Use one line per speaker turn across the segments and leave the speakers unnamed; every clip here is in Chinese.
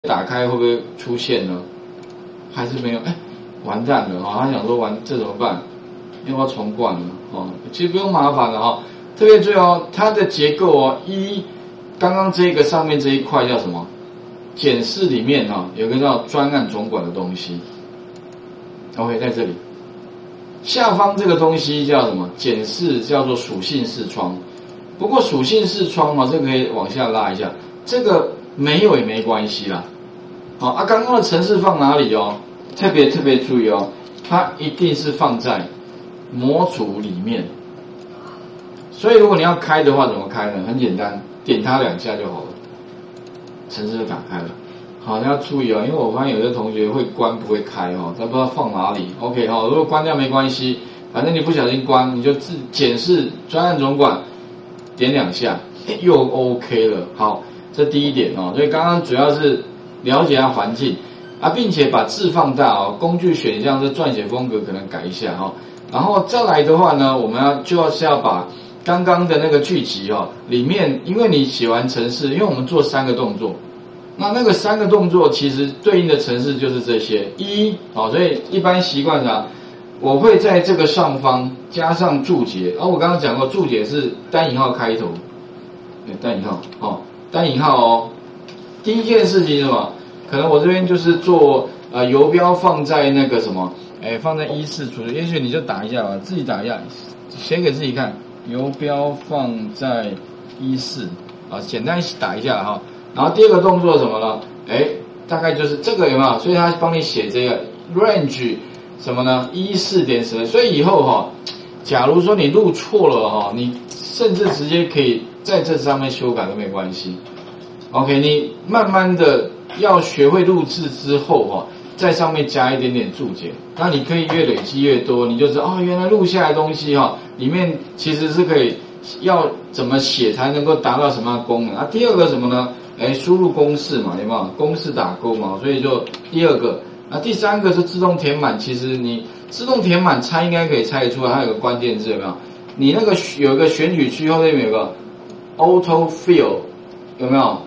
打开会不会出现呢？还是没有？哎，完蛋了哈！他想说这怎么办？要不要重灌了？哦，其实不用麻烦了哈。特别注意哦，它的结构哦，刚刚这个上面这一块叫什么？检视里面哈、有个叫专案总管的东西。OK， 在这里。下方这个东西叫什么？检视叫做属性视窗。不过属性视窗这个可以往下拉一下，这个没有也没关系啦。好刚刚的程式放哪里哦？特别注意哦，它一定是放在模组里面。所以如果你要开的话，怎么开呢？很简单，点它2下就好了，程式就打开了。好，你要注意哦，因为我发现有些同学会关不会开哦，他不知道放哪里。OK 哈，如果关掉没关系，反正你不小心关，你就检视专案总管，点2下，又 OK 了。好，这第一点哦。所以刚刚主要是了解一下环境并且把字放大哦。工具选项这撰写风格可能改一下哈。然后再来的话呢，我们要把刚刚的那个剧集里面，因为你写完程式，因为我们做3个动作。那个3个动作其实对应的程式就是这些所以一般习惯上我会在这个上方加上注解，我刚刚讲过注解是单引号开头，单引号单引号哦。第一件事情是什么？可能我这边就是做游标放在那个什么，放在14处，也许你就打一下吧，自己打一下，写给自己看，游标放在14简单打一下哈。然后第二个动作什么呢？大概就是这个有没有？所以他帮你写这个 range 什么呢？14点什么？所以以后假如说你录错了你甚至直接可以在这上面修改都没关系。OK， 你慢慢的要学会录制之后在上面加一点点注解，那你可以越累积越多，你就知道原来录下来的东西里面其实是可以要怎么写才能够达到什么样的功能第二个什么呢？输入公式嘛，有没有？公式打勾嘛，所以就第二个。第3个是自动填满，其实你自动填满猜应该可以猜得出来，它有个关键字有没有？你那个有一个选取区后面有个 auto fill 有没有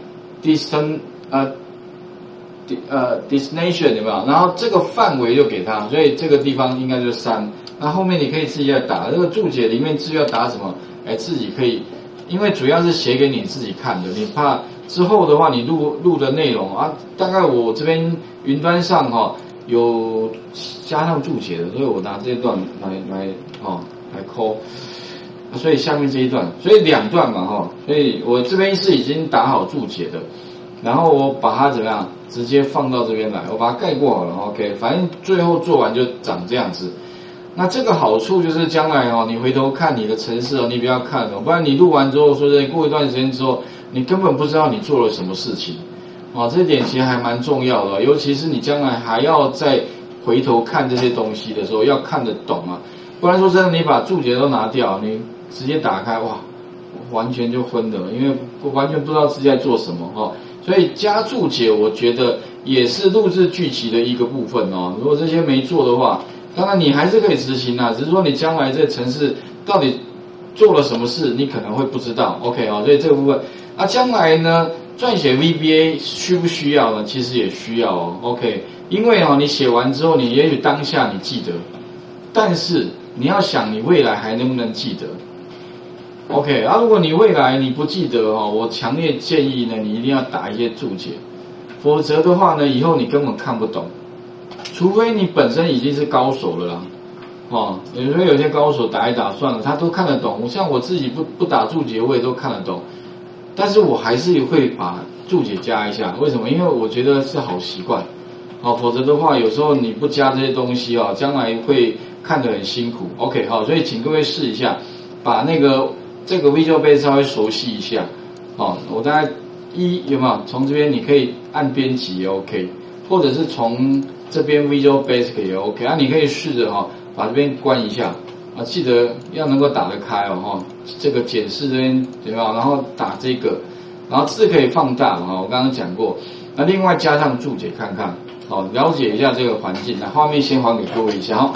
？destination 有没有？然后这个范围就给它，所以这个地方应该就是3。那后面你可以自己再打，这个注解里面字要打什么？自己可以，因为主要是写给你自己看的，你怕之后的话你录的内容大概我这边云端上有加上注解的，所以我拿这一段来抠。所以下面这一段，所以2段嘛所以我这边是已经打好注解的，然后我把它怎么样直接放到这边来，我把它盖过好了 OK， 反正最后做完就长这样子。那这个好处就是将来你回头看你的程式你不要看不然你录完之后说真的过一段时间之后，你根本不知道你做了什么事情这一点其实还蛮重要的，尤其是你将来还要再回头看这些东西的时候要看得懂不然说真的你把注解都拿掉，你直接打开完全就昏的，因为完全不知道自己在做什么所以加注解我觉得也是录制剧集的一个部分如果这些没做的话，当然你还是可以执行只是说你将来这个程式到底做了什么事你可能会不知道 OK 所以这个部分将来呢撰写 VBA 需不需要呢？其实也需要OK， 因为你写完之后你也许当下你记得，但是你要想你未来还能不能记得 OK 如果你未来你不记得我强烈建议呢你一定要打一些注解，否则的话呢以后你根本看不懂，除非你本身已经是高手了啦有些高手打一打算了他都看得懂，像我自己不打注解我也都看得懂，但是我还是会把注解加一下，为什么？因为我觉得是好习惯否则的话有时候你不加这些东西将来会看得很辛苦 OK 所以请各位试一下，把这个 Visual Basic 稍微熟悉一下我大概有没有？从这边你可以按编辑也 OK， 或者是从这边 Visual Basic 也 OK 你可以试着把这边关一下记得要能够打得开这个检视这边有没有？然后打这个，然后字可以放大我刚刚讲过，那另外加上注解看看了解一下这个环境。那画面先还给各位一下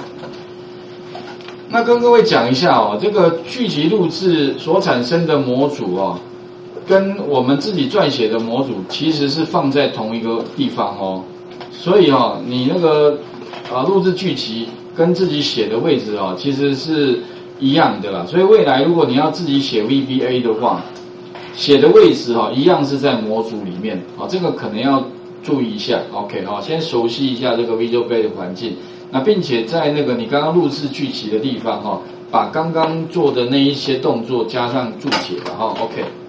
那跟各位讲一下这个剧集录制所产生的模组跟我们自己撰写的模组其实是放在同一个地方哦，所以哦，你那个录制剧集跟自己写的位置哦，其实是一样的啦。所以未来如果你要自己写 VBA 的话，写的位置哦，一样是在模组里面啊，这个可能要注意一下。OK 哈，先熟悉一下这个 Visual Basic 的环境，那并且在那个你刚刚录制剧集的地方哈，把刚刚做的那一些动作加上注解了哈。OK。